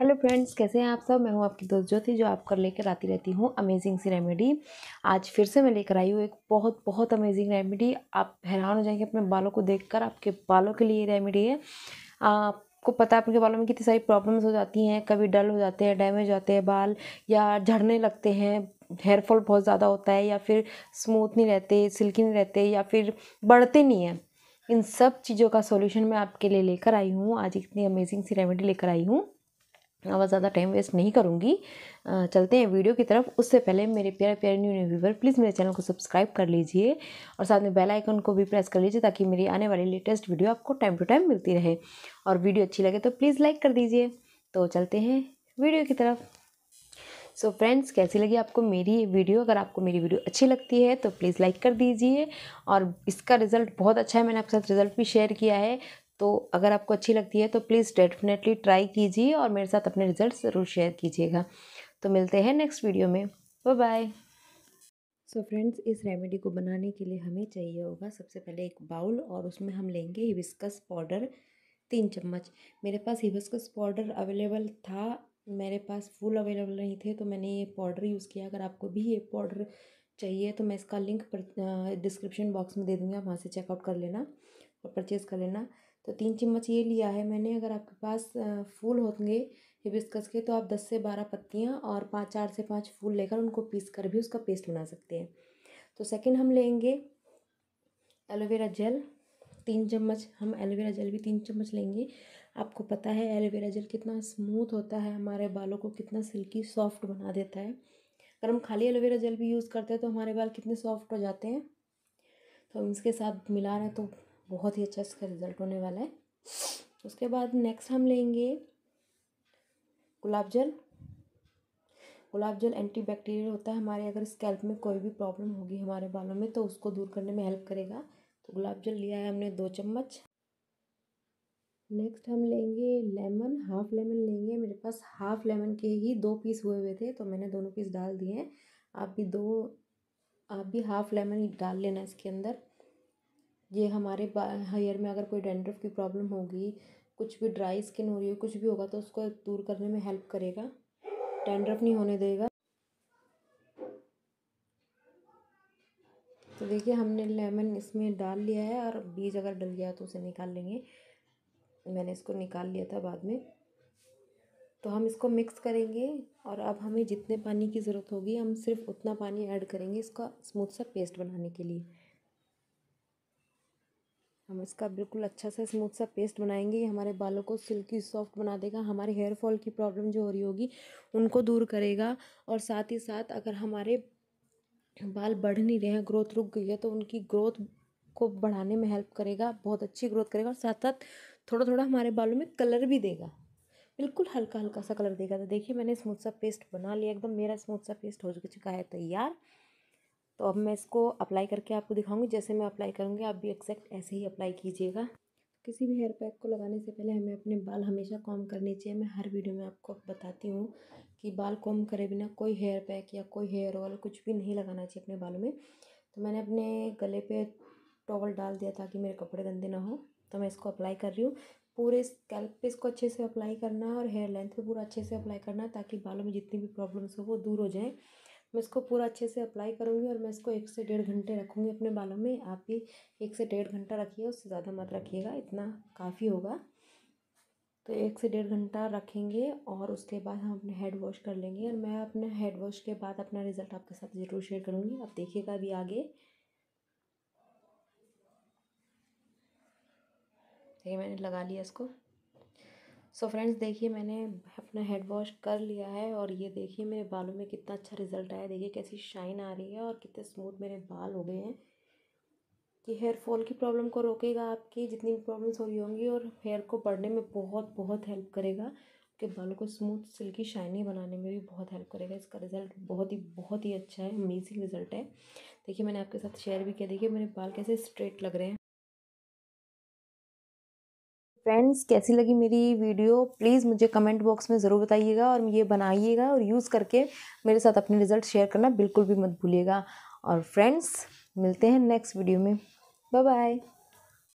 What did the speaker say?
Hello friends, कैसे हैं आप सब। मैं हूं आपकी दोस्त ज्योति, जो आपको लेकर आती रहती हूं अमेजिंग सी रेमेडी। आज फिर से मैं लेकर आई हूं एक बहुत बहुत अमेजिंग रेमेडी। आप हैरान हो जाएंगे अपने बालों को देखकर। आपके बालों के लिए ये रेमेडी है। आपको पता है आपके बालों में कितनी सारी प्रॉब्लम्स हो जाती हैं। कभी डल हो जाते हैं, डैमेज हो जाते हैं बाल, या झड़ने लगते हैं, हेयर फॉल बहुत ज़्यादा होता है, या फिर स्मूथ नहीं रहते, सिल्की नहीं रहते, या फिर बढ़ते नहीं हैं। इन सब चीज़ों का सोल्यूशन मैं आपके लिए लेकर आई हूँ। आज इतनी अमेजिंग सी रेमेडी लेकर आई हूँ। अब ज़्यादा टाइम वेस्ट नहीं करूँगी, चलते हैं वीडियो की तरफ। उससे पहले मेरे प्यारे प्यारे न्यू व्यूवर, प्लीज़ मेरे चैनल को सब्सक्राइब कर लीजिए और साथ में बेल आइकन को भी प्रेस कर लीजिए, ताकि मेरी आने वाली लेटेस्ट वीडियो आपको टाइम टू टाइम मिलती रहे। और वीडियो अच्छी लगे तो प्लीज़ लाइक कर दीजिए। तो चलते हैं वीडियो की तरफ। सो फ्रेंड्स, कैसी लगी आपको मेरी वीडियो। अगर आपको मेरी वीडियो अच्छी लगती है तो प्लीज़ लाइक कर दीजिए। और इसका रिज़ल्ट बहुत अच्छा है, मैंने आपके साथ रिज़ल्ट भी शेयर किया है। तो अगर आपको अच्छी लगती है तो प्लीज़ डेफिनेटली ट्राई कीजिए और मेरे साथ अपने रिज़ल्ट ज़रूर शेयर कीजिएगा। तो मिलते हैं नेक्स्ट वीडियो में। Bye bye. सो फ्रेंड्स, इस रेमेडी को बनाने के लिए हमें चाहिए होगा सबसे पहले एक बाउल, और उसमें हम लेंगे हिबिस्कस पाउडर 3 चम्मच। मेरे पास हिबिस्कस पाउडर अवेलेबल था, मेरे पास फुल अवेलेबल नहीं थे, तो मैंने ये पाउडर यूज़ किया। अगर आपको भी ये पाउडर चाहिए तो मैं इसका लिंक डिस्क्रिप्शन बॉक्स में दे दूँगी, आप वहाँ से चेकआउट कर लेना और परचेज़ कर लेना। तो 3 चम्मच ये लिया है मैंने। अगर आपके पास फूल होंगे हिबिस्कस के तो आप 10 से 12 पत्तियाँ और 4 से 5 फूल लेकर उनको पीस कर भी उसका पेस्ट बना सकते हैं। तो सेकंड हम लेंगे एलोवेरा जेल 3 चम्मच। हम एलोवेरा जेल भी 3 चम्मच लेंगे। आपको पता है एलोवेरा जेल कितना स्मूथ होता है, हमारे बालों को कितना सिल्की सॉफ्ट बना देता है। अगर हम खाली एलोवेरा जेल भी यूज़ करते हैं तो हमारे बाल कितने सॉफ्ट हो जाते हैं। तो हम इसके साथ मिला रहे हैं तो बहुत ही अच्छा इसका रिज़ल्ट होने वाला है। उसके बाद नेक्स्ट हम लेंगे गुलाब जल। गुलाब जल एंटीबैक्टीरियल होता है। हमारे अगर स्कैल्प में कोई भी प्रॉब्लम होगी हमारे बालों में तो उसको दूर करने में हेल्प करेगा। तो गुलाब जल लिया है हमने 2 चम्मच। नेक्स्ट हम लेंगे लेमन, हाफ लेमन लेंगे। मेरे पास हाफ लेमन के ही 2 पीस हुए हुए थे तो मैंने दोनों पीस डाल दिए हैं। आप भी हाफ लेमन ही डाल लेना इसके अंदर। ये हमारे हेयर में अगर कोई डैंड्रफ की प्रॉब्लम होगी, कुछ भी ड्राई स्किन हो रही हो, कुछ भी होगा तो उसको दूर करने में हेल्प करेगा, डैंड्रफ नहीं होने देगा। तो देखिए हमने लेमन इसमें डाल लिया है, और बीज अगर डल गया तो उसे निकाल लेंगे। मैंने इसको निकाल लिया था बाद में। तो हम इसको मिक्स करेंगे, और अब हमें जितने पानी की ज़रूरत होगी हम सिर्फ उतना पानी ऐड करेंगे इसका स्मूथ सा पेस्ट बनाने के लिए। हम इसका बिल्कुल अच्छा सा स्मूथ सा पेस्ट बनाएंगे। ये हमारे बालों को सिल्की सॉफ्ट बना देगा, हमारे हेयर फॉल की प्रॉब्लम जो हो रही होगी उनको दूर करेगा। और साथ ही साथ अगर हमारे बाल बढ़ नहीं रहे हैं, ग्रोथ रुक गई है, तो उनकी ग्रोथ को बढ़ाने में हेल्प करेगा, बहुत अच्छी ग्रोथ करेगा। और साथ साथ थोड़ा थोड़ा हमारे बालों में कलर भी देगा, बिल्कुल हल्का हल्का सा कलर देगा। तो देखिए मैंने स्मूथ सा पेस्ट बना लिया, एकदम मेरा स्मूथ सा पेस्ट हो चुका है तैयार। तो अब मैं इसको अप्लाई करके आपको दिखाऊंगी। जैसे मैं अप्लाई करूँगी आप भी एक्जैक्ट ऐसे ही अप्लाई कीजिएगा। किसी भी हेयर पैक को लगाने से पहले हमें अपने बाल हमेशा कॉम्ब करने चाहिए। मैं हर वीडियो में आपको बताती हूँ कि बाल कॉम्ब करे बिना कोई हेयर पैक या कोई हेयर ऑयल कुछ भी नहीं लगाना चाहिए अपने बालों में। तो मैंने अपने गले पे टॉवल डाल दिया ताकि मेरे कपड़े गंदे ना हो। तो मैं इसको अप्लाई कर रही हूँ। पूरे स्कैल्प पे इसको अच्छे से अप्लाई करना है, और हेयर लेंथ पे पूरा अच्छे से अप्लाई करना है, ताकि बालों में जितनी भी प्रॉब्लम्स हो वो दूर हो जाए। मैं इसको पूरा अच्छे से अप्लाई करूँगी, और मैं इसको 1 से 1.5 घंटे रखूँगी अपने बालों में। आप भी 1 से 1.5 घंटा रखिए, उससे ज़्यादा मत रखिएगा, इतना काफ़ी होगा। तो 1 से 1.5 घंटा रखेंगे, और उसके बाद हम अपने हेड वॉश कर लेंगे। और मैं अपने हेड वॉश के बाद अपना रिज़ल्ट आपके साथ ज़रूर शेयर करूँगी। आप देखिएगा अभी आगे। देखिए मैंने लगा लिया इसको। सो फ्रेंड्स, देखिए मैंने अपना हेड वॉश कर लिया है, और ये देखिए मेरे बालों में कितना अच्छा रिजल्ट आया। देखिए कैसी शाइन आ रही है और कितने स्मूथ मेरे बाल हो गए हैं। कि हेयर फॉल की प्रॉब्लम को रोकेगा, आपकी जितनी भी प्रॉब्लम्स हो रही होंगी, और हेयर को बढ़ने में बहुत बहुत हेल्प करेगा। आपके बालों को स्मूथ सिल्की शाइनी बनाने में भी बहुत हेल्प करेगा। इसका रिज़ल्ट बहुत ही अच्छा है, अमेजिंग रिज़ल्ट है। देखिए मैंने आपके साथ शेयर भी किया। देखिए मेरे बाल कैसे स्ट्रेट लग रहे हैं। फ्रेंड्स, कैसी लगी मेरी वीडियो प्लीज़ मुझे कमेंट बॉक्स में ज़रूर बताइएगा, और ये बनाइएगा और यूज़ करके मेरे साथ अपने रिज़ल्ट शेयर करना बिल्कुल भी मत भूलिएगा। और फ्रेंड्स, मिलते हैं नेक्स्ट वीडियो में। Bye bye.